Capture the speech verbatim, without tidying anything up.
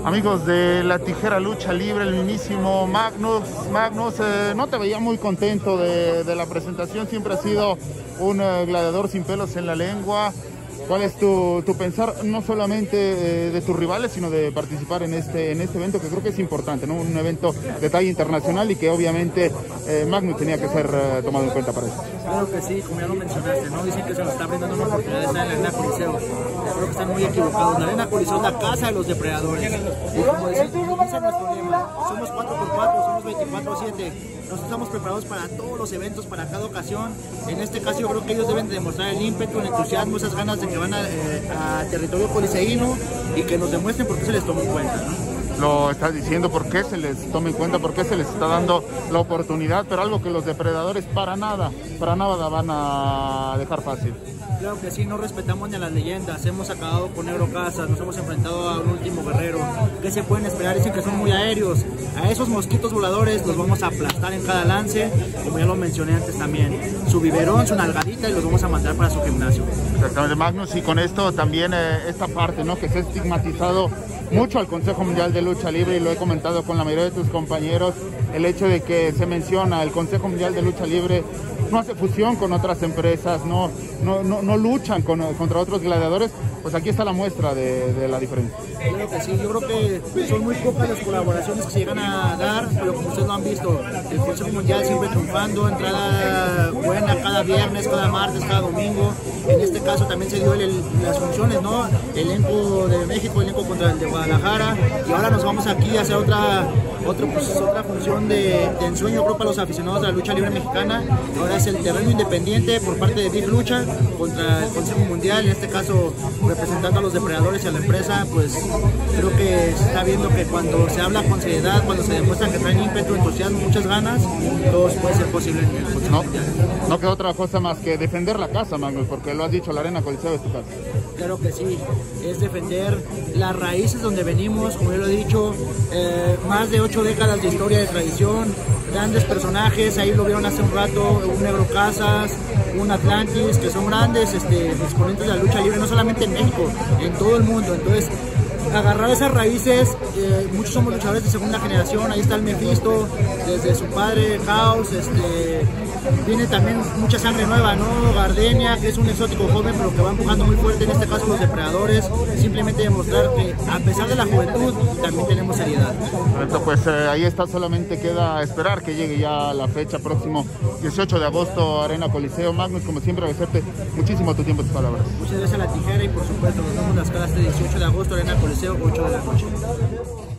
Amigos de la Tijera Lucha Libre, el mismísimo Magnus. Magnus, eh, no te veía muy contento de, de la presentación, siempre has sido un eh, gladiador sin pelos en la lengua. ¿Cuál es tu, tu pensar, no solamente eh, de tus rivales, sino de participar en este, en este evento, que creo que es importante, ¿no? Un evento de talla internacional y que obviamente eh, Magnus tenía que ser eh, tomado en cuenta para eso. Claro que sí, como ya lo mencionaste, ¿no? Dicen que se nos está brindando una oportunidad de estar en la Arena Coliseo. Creo que están muy equivocados. La Arena Coliseo es la casa de los depredadores. Y como dice, dice nuestro lema, somos cuatro por cuatro, somos veinticuatro siete. Nosotros estamos preparados para todos los eventos, para cada ocasión. En este caso yo creo que ellos deben de demostrar el ímpetu, el entusiasmo, esas ganas de que van a, eh, a territorio coliseíno y que nos demuestren por qué se les toma en cuenta, ¿no? Lo estás diciendo, por qué se les toma en cuenta, por qué se les está dando la oportunidad, pero algo que los depredadores para nada, para nada van a dejar fácil. Claro que sí, no respetamos ni a las leyendas, hemos acabado con Negro Casas, nos hemos enfrentado a un último guerrero. ¿Qué se pueden esperar? Dicen que son muy aéreos. A esos mosquitos voladores los vamos a aplastar en cada lance, como ya lo mencioné antes también. Su biberón, su nalgadita y los vamos a mandar para su gimnasio. Exactamente, Magnus, y con esto también eh, esta parte, ¿no? Que se ha estigmatizado mucho al Consejo Mundial de Lucha Libre, y lo he comentado con la mayoría de tus compañeros, el hecho de que se menciona el Consejo Mundial de Lucha Libre no hace fusión con otras empresas, no, no, no, no luchan con, contra otros gladiadores. Pues aquí está la muestra de, de la diferencia. Claro que sí, yo creo que son muy pocas las colaboraciones que se llegan a dar, pero como ustedes lo han visto, el Consejo Mundial siempre triunfando, entrada buena cada viernes, cada martes, cada domingo. En este caso también se dio el, el, las funciones, ¿no? Elenco de México, elenco contra el de Guadalajara, y ahora nos vamos aquí a hacer otra, otra, pues, otra función de, de ensueño, creo, para los aficionados de la lucha libre mexicana. Ahora es el terreno independiente por parte de Big Lucha contra el Consejo Mundial, en este caso representando a los depredadores y a la empresa. Pues creo que se está viendo que cuando se habla con seriedad, cuando se demuestra que traen ímpetu, entusiasmo, muchas ganas, todo puede ser posible en el Consejo no, Mundial. No queda otra cosa más que defender la casa, Magnus, porque lo has dicho, la Arena Coliseo es tu casa. Claro que sí, es defender las raíces donde venimos, como yo lo he dicho, eh, más de ocho décadas de historia, de tradición, grandes personajes, ahí lo vieron hace un rato, un Negro Casas, un Atlantis, que son grandes este, exponentes de la lucha libre, no solamente en México, en todo el mundo. Entonces, agarrar esas raíces, eh, muchos somos luchadores de segunda generación, ahí está el Mephisto, desde su padre, Caos, este, viene también mucha sangre nueva, ¿no? Gardenia, que es un exótico joven, pero que va empujando muy fuerte, en este caso los depredadores, simplemente demostrar que a pesar de la juventud, también tenemos seriedad. Correcto, pues eh, ahí está, solamente queda esperar que llegue ya la fecha, próximo dieciocho de agosto, Arena Coliseo. Magnus, como siempre, agradecerte muchísimo tu tiempo y tus palabras. Muchas gracias a la Tijera y por supuesto nos vemos las caras este dieciocho de agosto, Arena Coliseo, ocho de la noche.